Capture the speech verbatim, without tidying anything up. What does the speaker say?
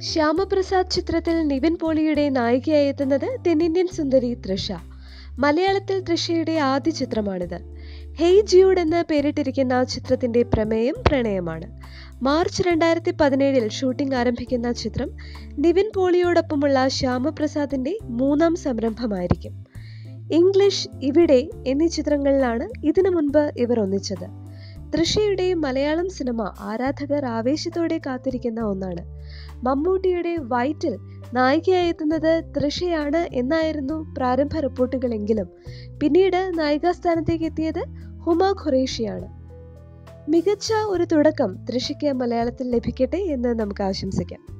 ശ്യാമപ്രസാദ് ചിത്രത്തിൽ നിവിൻ പോളിയുടെ നായികയായി എത്തുന്നത് തെന്നിന്ത്യൻ സുന്ദരി തൃഷ. മലയാളത്തിൽ തൃഷയുടെ ആദ്യ ചിത്രമാണിത്. ഹെയ് ജ്യൂഡ് എന്ന് പേരിട്ടിരിക്കുന്ന ചിത്രത്തിന്റെ പ്രമേയം പ്രണയമാണ്. മാർച്ച് രണ്ടായിരത്തി പതിനേഴിൽ ഷൂട്ടിംഗ് ആരംഭിക്കുന്ന ചിത്രം നിവിൻ പോളിയോടൊപ്പമുള്ള ശ്യാമപ്രസാദിന്റെ മൂന്നാം സംരംഭമായിരിക്കും. ഇംഗ്ലീഷ്, ഇവിടെ എന്നീ ചിത്രങ്ങളിലാണ് ഇതിനു മുൻപ് ഇവർ ഒന്നിച്ചത്. തൃഷയുടെ മലയാളം സിനിമ ആരാധകർ ആവേശത്തോടെ കാത്തിരിക്കുന്ന ഒന്നാണ്. മമ്മൂട്ടിയുടെ വൈറ്റിൽ നായികയായി എത്തുന്നത് തൃഷയാണ് എന്നായിരുന്നു പ്രാരംഭ റിപ്പോർട്ടുകളെങ്കിലും പിന്നീട് നായികാസ്ഥാനത്തേക്ക് എത്തിയത് ഹുമ ഖുറേഷിയാണ്. മികച്ച ഒരു തുടക്കം തൃഷയ്ക്ക് മലയാളത്തിൽ ലഭിക്കട്ടെ എന്ന് നമുക്ക് ആശംസിക്കാം.